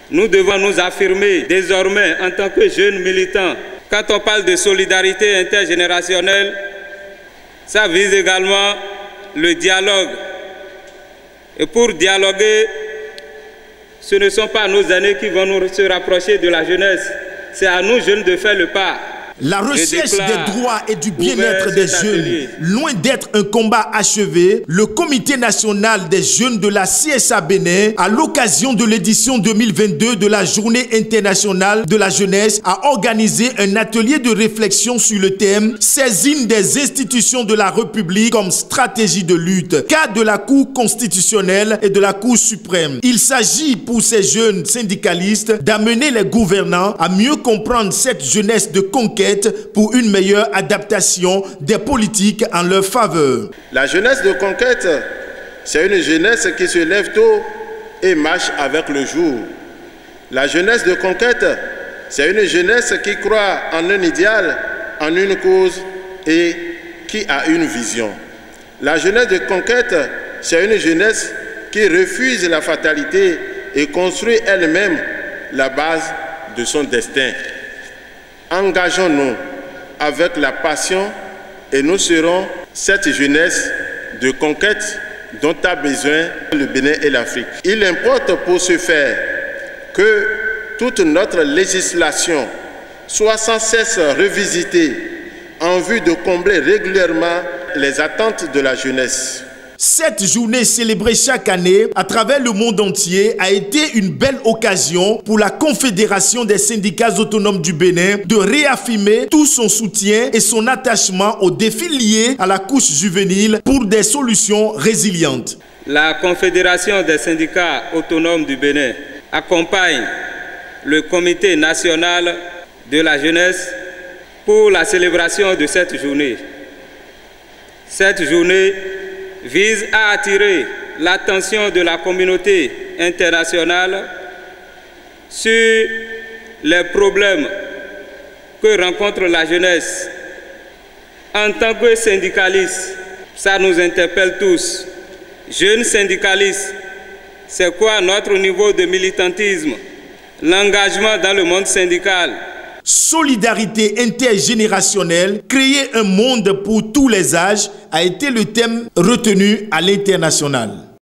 Nous devons nous affirmer désormais en tant que jeunes militants. Quand on parle de solidarité intergénérationnelle, ça vise également le dialogue. Et pour dialoguer, ce ne sont pas nos aînés qui vont nous se rapprocher de la jeunesse. C'est à nous jeunes de faire le pas. La recherche des droits et du bien-être des jeunes, loin d'être un combat achevé, le Comité national des jeunes de la CSA Bénin, à l'occasion de l'édition 2022 de la Journée internationale de la jeunesse, a organisé un atelier de réflexion sur le thème « Saisine des institutions de la République comme stratégie de lutte », cas de la Cour constitutionnelle et de la Cour suprême. Il s'agit pour ces jeunes syndicalistes d'amener les gouvernants à mieux comprendre cette jeunesse de conquête pour une meilleure adaptation des politiques en leur faveur. La jeunesse de conquête, c'est une jeunesse qui se lève tôt et marche avec le jour. La jeunesse de conquête, c'est une jeunesse qui croit en un idéal, en une cause et qui a une vision. La jeunesse de conquête, c'est une jeunesse qui refuse la fatalité et construit elle-même la base de son destin. Engageons-nous avec la passion et nous serons cette jeunesse de conquête dont a besoin le Bénin et l'Afrique. Il importe pour ce faire que toute notre législation soit sans cesse revisitée en vue de combler régulièrement les attentes de la jeunesse. Cette journée célébrée chaque année à travers le monde entier a été une belle occasion pour la Confédération des syndicats autonomes du Bénin de réaffirmer tout son soutien et son attachement aux défis liés à la couche juvénile pour des solutions résilientes. La Confédération des syndicats autonomes du Bénin accompagne le Comité national de la jeunesse pour la célébration de cette journée. Cette journée vise à attirer l'attention de la communauté internationale sur les problèmes que rencontre la jeunesse. En tant que syndicalistes, ça nous interpelle tous. Jeunes syndicalistes, c'est quoi notre niveau de militantisme? L'engagement dans le monde syndical. Solidarité intergénérationnelle, créer un monde pour tous les âges a été le thème retenu à l'international.